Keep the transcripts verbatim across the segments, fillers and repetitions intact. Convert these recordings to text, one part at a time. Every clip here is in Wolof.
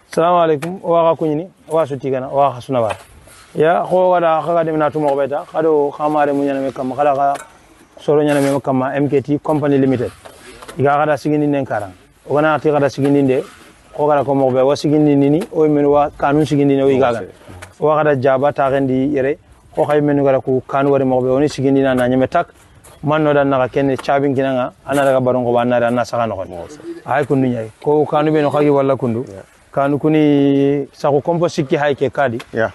Assalamu alaikum wa ka kunyini wa su tigana wa hasuna ba ya ko wada kaga de minatu mo beta kado khamare mu nyana me kam kala ka soro nyana me kam M K T Company Limited iga kada sigini nen karang ogana ati kada sigini de ko kada ko mo be wa sigini nini o men wa kanun sigini ne o iga ga wa kada jaba ta gandi yere ko khay men gara ku kanu wari mo be oni sigini na nyame tak manno dan naka ken chabin kinanga ana daga baron ko banna na saka no ko ay kundu nyay ko kanu be no khagi wala kundu kanu kuni sako kompo sikki hayke kadi yeah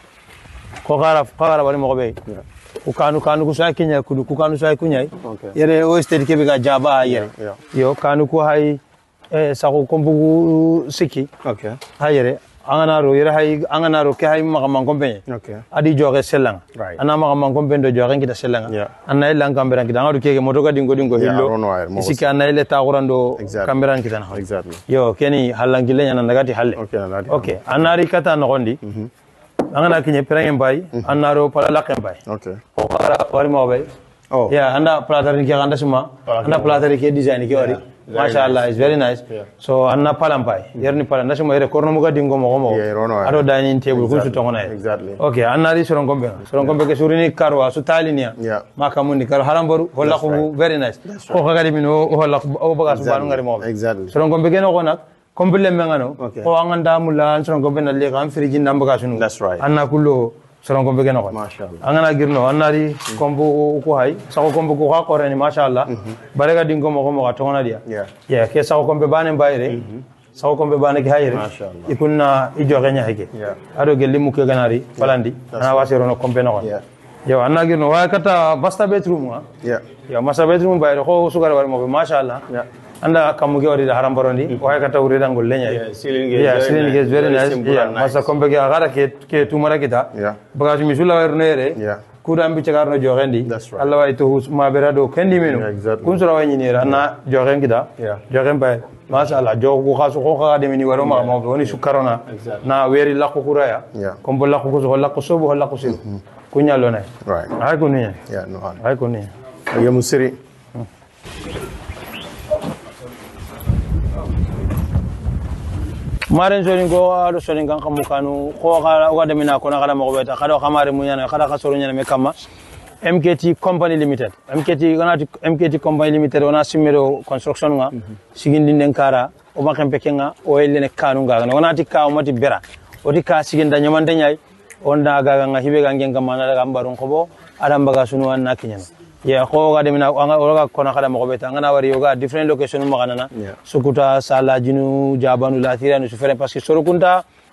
ko gara gara bari mo be ko kanu kanu ko sa kinya kudu ko kanu sa kunya yere o stedi ke be ga jaba yere yo kanu ko hay e sako kompo sikki okay hayere anganaro yere hay anganaro ke hay ma ma kompe okay adi joge selanga ana ma ma kompe do joge ngita selanga ana ilang kamera ngita ngadu keke moto ga dingo dingo hillo isiki ana ile ta qurando kamera ngita na exactly yo keni halangile nyana ndagati halle okay nagati okay anari kata no gondi angana kinye pereng bay anaro pala lakem bay okay o kara wari mo bay oh yeah anda plater ni ke anda suma anda plater ke design ke wari mashallah is very nice so anna palam bay yerni palam nasuma yere korno mo gadi ngomo ngomo ado dining table kun su tongona exactly okay anari soron gombe soron gombe ke surini karwa su talinia maka mundi kar haramboru holla ko very nice ko gadi mino holla o baga su banu ngari mo exactly soron gombe ke no gonak komple mengano ko anganda mulla soron gombe na le kam friji nambaga sunu that's right anna kullo soron gombe ke no ko mashallah angana girno anari kombo ko hay sako kombo ko ha ko reni mashallah bare gadi ngomo ko mo ka tongona dia yeah yeah ke sako kombe bane bayre sako kombe bane ke hayre ikunna ijo ganya hege ado gelli mu ke ganari falandi ana wasero no kombe no yo anna girno wa kata basta bedroom ha yeah yo master bedroom bayre ko sugara war mo mashallah anda kamuge wari haram barondi wa kata uri dangol lenya yeah ceiling is yeah ceiling is very nice yeah masa kombe ke agara ke ke tumara kita yeah bagage mi sula war nere yeah kuram bi cegarno jogendi Allah way to ma berado kendi menu kun sura wani nera na jogen kita jogen bay masha Allah jogo khasu ko kha de mini waro ma mo woni sukarona na weri lakko kuraya kombo lakko ko lakko sobo lakko sil kunyalo nay right ay kunya yeah no ay kunya ya musiri maren joni go ado soni gan kamu kanu ko kala o gadamina ko na kala mo beta kala kamare mu nyana kala ka soro nyana me kama M K T Company Limited M K T ganati M K T Company Limited ona simero construction nga sigindi nenkara o makam pekenga o elene kanu nga onati ka o mati bera o di ka siginda nyamande nyai onda gaga nga hibe gangen kamana daga mbaron ko bo adam baga sunu wan nakinyana yeah ko ga demina oga kona kala mo beta ngana wari yoga different location mo ganana sukuta sala jinu jabanu la tiranu sufere parce que sorokunta